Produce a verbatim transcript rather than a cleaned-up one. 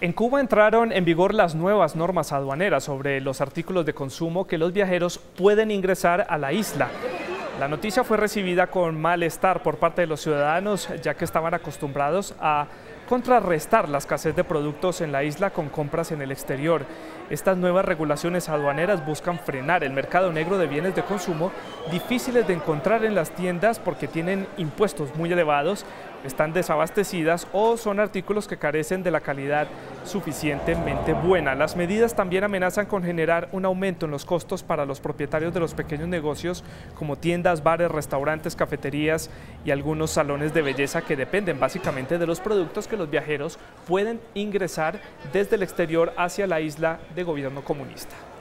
En Cuba entraron en vigor las nuevas normas aduaneras sobre los artículos de consumo que los viajeros pueden ingresar a la isla. La noticia fue recibida con malestar por parte de los ciudadanos, ya que estaban acostumbrados a contrarrestar la escasez de productos en la isla con compras en el exterior. Estas nuevas regulaciones aduaneras buscan frenar el mercado negro de bienes de consumo difíciles de encontrar en las tiendas porque tienen impuestos muy elevados, están desabastecidas o son artículos que carecen de la calidad suficientemente buena. Las medidas también amenazan con generar un aumento en los costos para los propietarios de los pequeños negocios como tiendas, bares, restaurantes, cafeterías y algunos salones de belleza que dependen básicamente de los productos que los viajeros pueden ingresar desde el exterior hacia la isla de gobierno comunista.